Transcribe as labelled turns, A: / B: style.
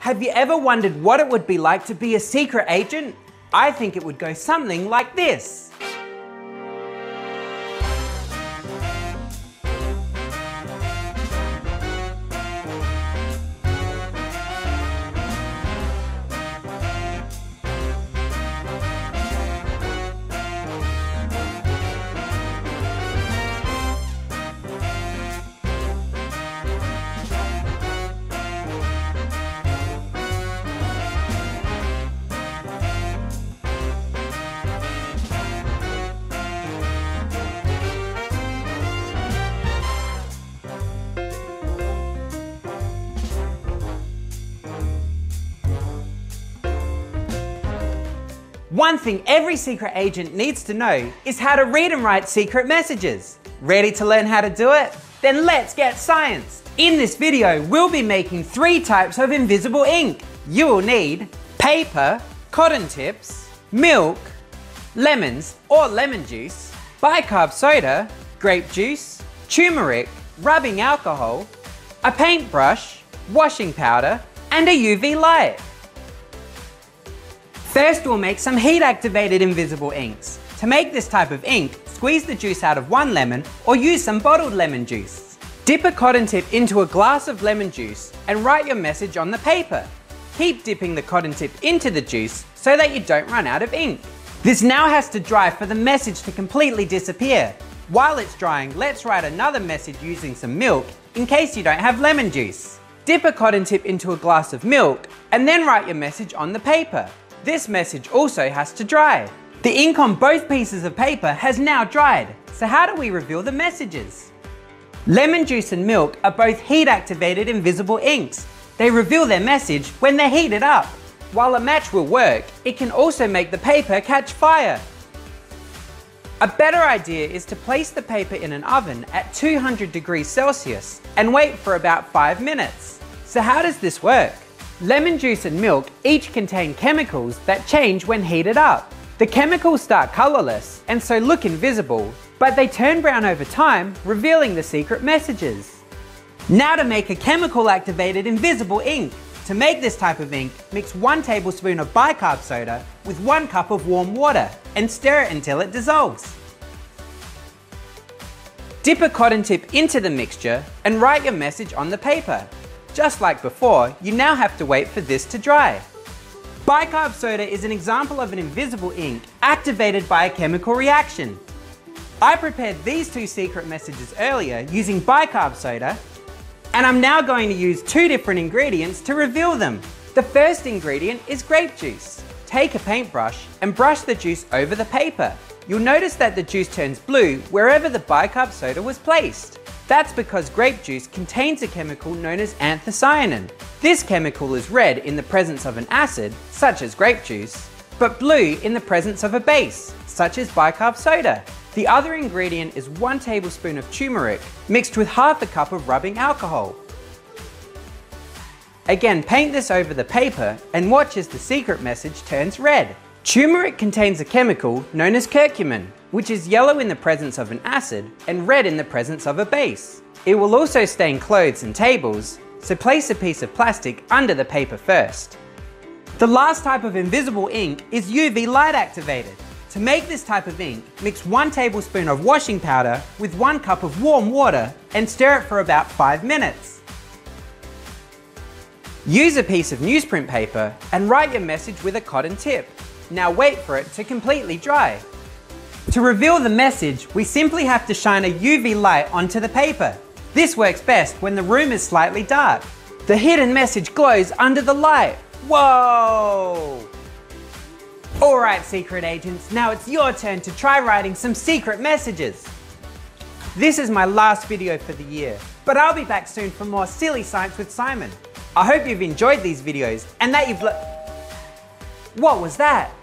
A: Have you ever wondered what it would be like to be a secret agent? I think it would go something like this. One thing every secret agent needs to know is how to read and write secret messages. Ready to learn how to do it? Then let's get scienced. In this video, we'll be making 3 types of invisible ink. You will need paper, cotton tips, milk, lemons or lemon juice, bi-carb soda, grape juice, turmeric, rubbing alcohol, a paintbrush, washing powder, and a UV light. First, we'll make some heat-activated invisible inks. To make this type of ink, squeeze the juice out of 1 lemon or use some bottled lemon juice. Dip a cotton tip into a glass of lemon juice and write your message on the paper. Keep dipping the cotton tip into the juice so that you don't run out of ink. This now has to dry for the message to completely disappear. While it's drying, let's write another message using some milk in case you don't have lemon juice. Dip a cotton tip into a glass of milk and then write your message on the paper. This message also has to dry. The ink on both pieces of paper has now dried, so how do we reveal the messages? Lemon juice and milk are both heat-activated invisible inks. They reveal their message when they're heated up. While a match will work, it can also make the paper catch fire. A better idea is to place the paper in an oven at 200 degrees Celsius and wait for about 5 minutes. So how does this work? Lemon juice and milk each contain chemicals that change when heated up. The chemicals start colorless and so look invisible, but they turn brown over time, revealing the secret messages. Now to make a chemical activated invisible ink. To make this type of ink, mix 1 tablespoon of bi-carb soda with 1 cup of warm water and stir it until it dissolves. Dip a cotton tip into the mixture and write your message on the paper. Just like before, you now have to wait for this to dry. Bi-carb soda is an example of an invisible ink activated by a chemical reaction. I prepared these 2 secret messages earlier using bi-carb soda, and I'm now going to use 2 different ingredients to reveal them. The first ingredient is grape juice. Take a paintbrush and brush the juice over the paper. You'll notice that the juice turns blue wherever the bi-carb soda was placed. That's because grape juice contains a chemical known as anthocyanin. This chemical is red in the presence of an acid, such as grape juice, but blue in the presence of a base, such as bi-carb soda. The other ingredient is 1 tablespoon of turmeric mixed with half a cup of rubbing alcohol. Again, paint this over the paper and watch as the secret message turns red. Turmeric contains a chemical known as curcumin, which is yellow in the presence of an acid and red in the presence of a base. It will also stain clothes and tables, so place a piece of plastic under the paper first. The last type of invisible ink is UV light activated. To make this type of ink, mix 1 tablespoon of washing powder with 1 cup of warm water and stir it for about 5 minutes. Use a piece of newsprint paper and write your message with a cotton tip. Now wait for it to completely dry. To reveal the message, we simply have to shine a UV light onto the paper. This works best when the room is slightly dark. The hidden message glows under the light. Whoa! Alright, secret agents, now it's your turn to try writing some secret messages. This is my last video for the year, but I'll be back soon for more Silly Science with Simon. I hope you've enjoyed these videos and that you've What was that?